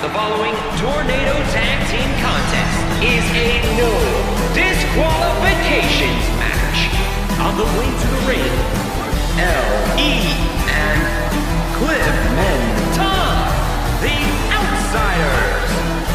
The following Tornado Tag Team Contest is a no disqualifications match. On the way to the ring, L.E. and Cliff Menton, the Outsiders.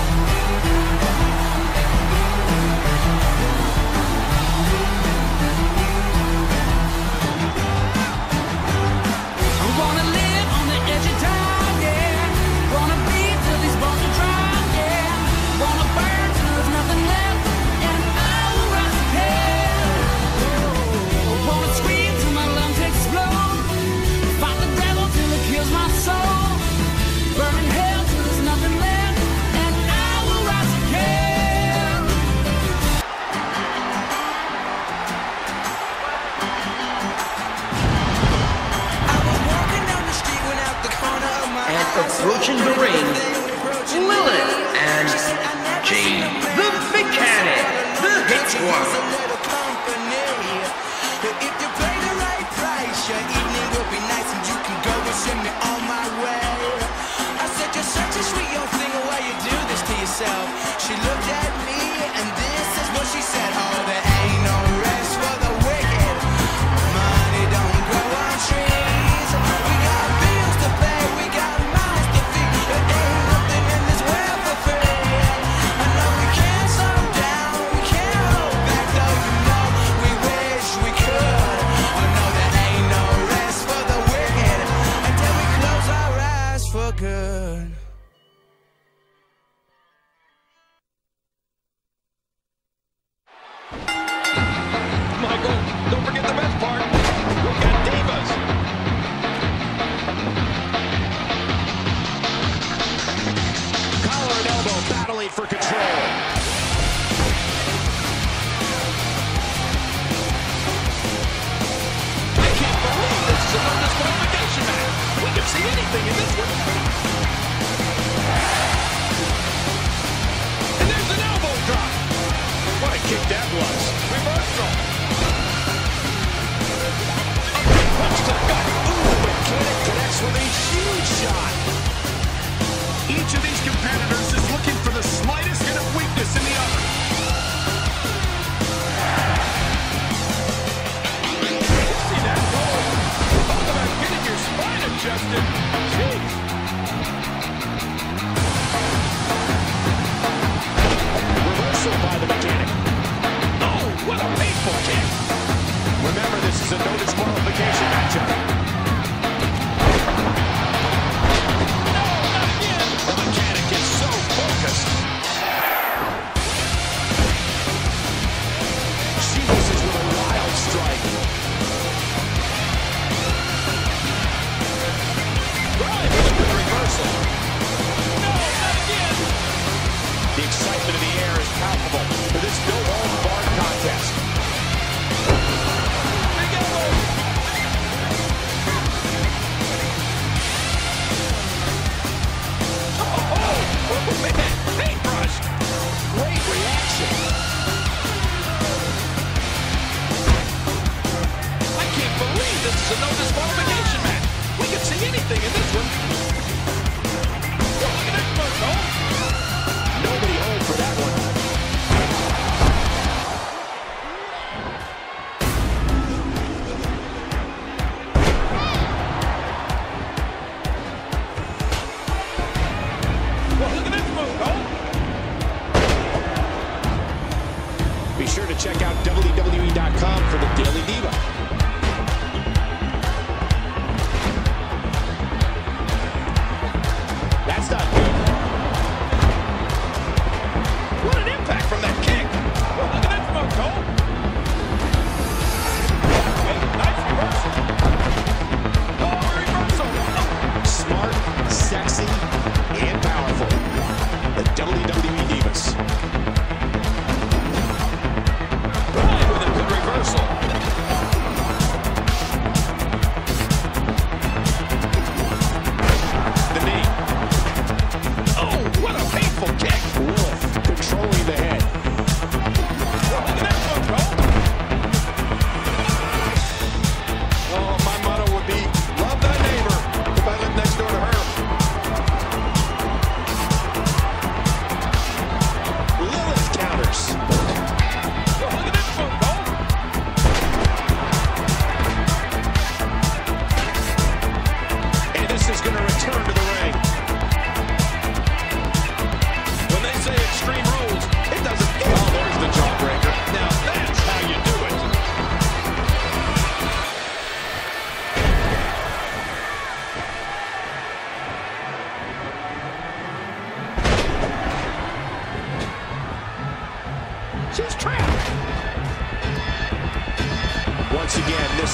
Approaching the ring, Lilith and Jade, the Mechanic, the Hit Squad. If you pay the right price, your evening will be nice and you can go and send me on my way. I said you're such a sweet young thing, why you do this to yourself? She looked at me and this is what she said. Oh, there ain't no rest for the wicked. Money don't grow on trees. We got bills to pay, we got mouths to feed. There ain't nothing in this world for free. I know we can't slow down, we can't hold back, though you know we wish we could. Oh no, there ain't no rest for the wicked until we close our eyes for good. Michael, don't forget the best part. We got Divas. Collar and elbow battling for control. I can't believe this is a no disqualification match. We can see anything in this one. And there's an elbow drop. What a kick that was. Reversal. Punch to the gut. Ooh, the Mechanic connects with a huge shot. Each of these competitors is looking for the slightest hint of weakness in the other. See that goal? Talk about getting your spine adjusted. Jeez. Reversal by the Mechanic. Oh, what a painful kick. Remember, this is a no disqualification matchup. No, not again. The Mechanic is so focused. She misses with a wild strike. Right, with a good reversal. No, not again. The excitement in the air is palpable for this no-holds-barred contest. Big elbow. Oh, man, paintbrush. Great reaction. I can't believe this is a no disqualification match. We can see anything in this one. Look at this one, though. Nobody home for that one. Well, look at this move, though. Be sure to check out WWE.com for the Daily Diva. That's not good. What an impact from that kick. Well, look at this move, Cole. Hey, nice reversal. Oh, reversal. Smart, sexy, and powerful. The WWE Divas. Right, with a good reversal. The knee.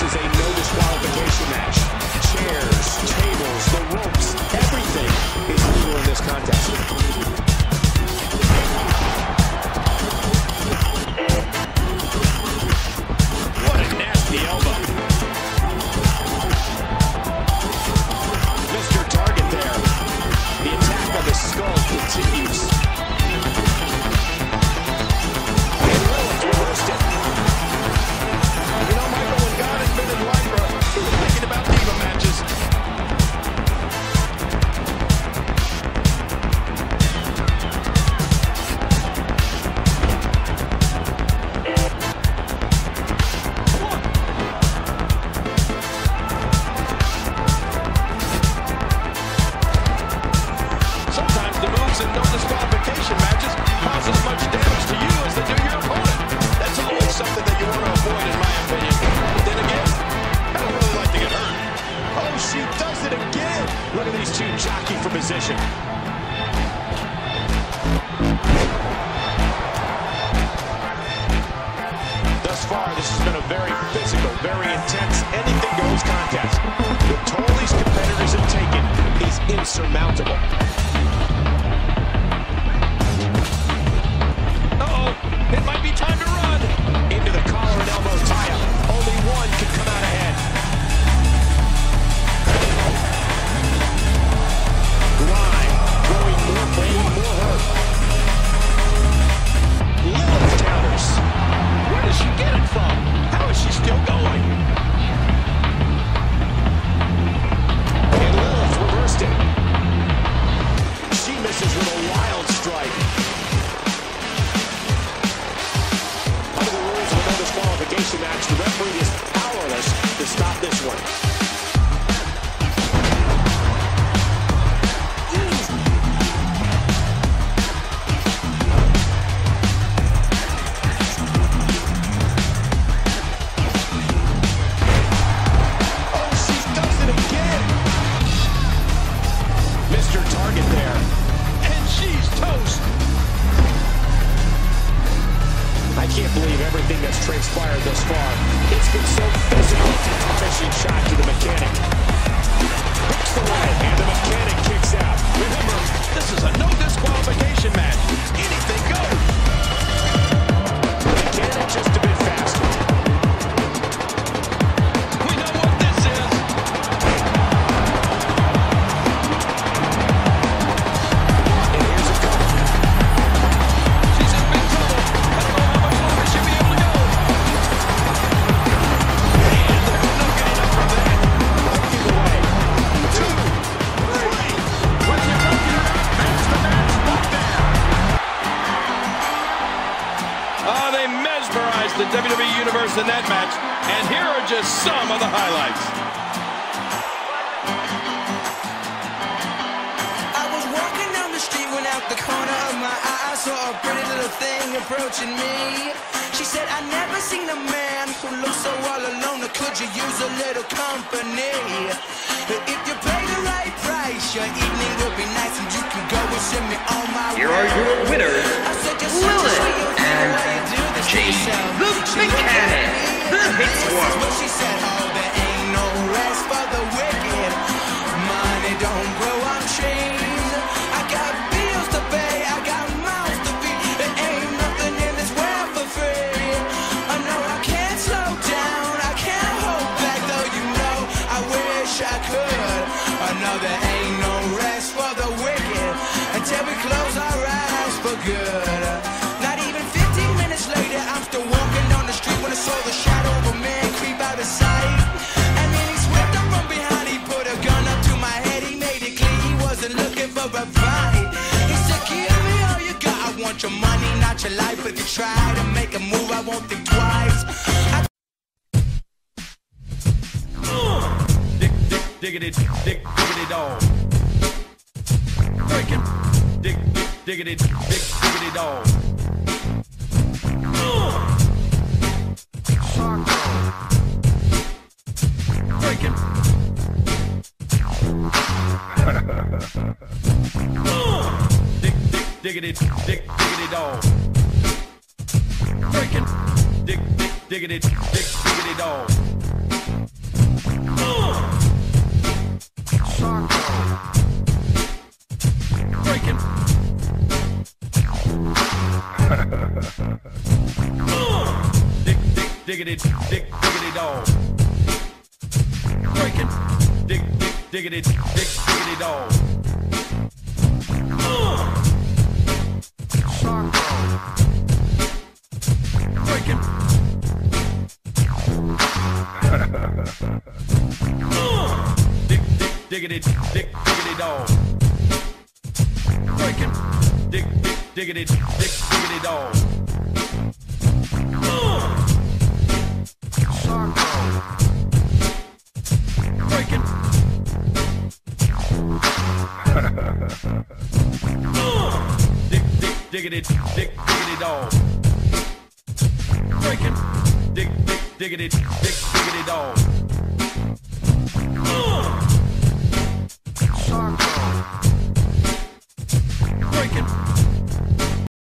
is a no disqualification match. Chairs, tables, the ropes, everything is legal in this contest. What a nasty elbow. Mr. Target there. The attack on the skull continues. And Lilith reversed it. You know, Michael, when God invented Lycra, he was thinking about diva matches. Sometimes the moves in no disqualification matches cause as much damage to you as they do your opponent. That's always something that you want to avoid, in my opinion. But then again, I don't really like to get hurt. Oh, she does it again. Look at these two jockey for position. Thus far, this has been a very physical, very intense, anything-goes contest. The toll these competitors have taken is insurmountable. Uh-oh, it might be time to run. Into the collar and elbow tie-up. Only one can come out ahead. Line growing more pain, more hurt. Lilith counters. Where does she get it from? How is she still going? And Lilith reversed it. She misses with a wild strike. Under the rules of a no disqualification match, the referee is powerless to stop this one. Oh, she does it again. Mr. Target there. And she's toast. I can't believe everything that's transpired thus far. It's been so physical. Finishing shot to the mechanic. Hooks the leg, and the mechanic kicks out. Remember, this is a no disqualification match. Anything goes. The mechanic just a bit faster. We know what this is. And here's a cover. She's in big trouble. I don't know how much longer she'll be able to go. And there's no getting up from that. Either way. 2, 3. When you don't get out, that's the match right there. Oh, they mesmerized the WWE Universe in that match. And here are just some of the highlights. I was walking down the street when out the corner of my eye I saw a pretty little thing approaching me. She said, I never seen a man who looks so all alone. Or could you use a little company? If you pay the right price, your evening will be nice and you can go and send me on my way. Here are your winners, I said, just Lilith such a sweet thing and the way you do this to Jade yourself. the She looked at Mechanic, me, the Hit this is Squad. what she said, oh, there ain't no rest for the wicked. Money don't grow on trees. I got bills to pay, I got mouths to feed. There ain't nothing in this world for free. I know I can't slow down, I can't hold back, though you know I wish I could. I know there ain't no rest for the wicked until we close our eyes for good. Not even 15 minutes later, I'm still walking down the street when I saw the shadow of a man creep out of sight. And then he swept up from behind, he put a gun up to my head, he made it clear he wasn't looking for a fight. He said, give me all you got, I want your money, not your life. But if you try to make a move, I won't think twice. Diggity dog. Breaking. Diggity dog. Breaking. Diggity dog. Breaking. Diggity dog. diggity, diggity dog. Breaking, diggity, diggity dog. Breaking. Diggity, diggity dog. Breaking, diggity, diggity dog. Breaking. Diggity, diggity dog. Breaking, diggity, diggity dog. Breaking.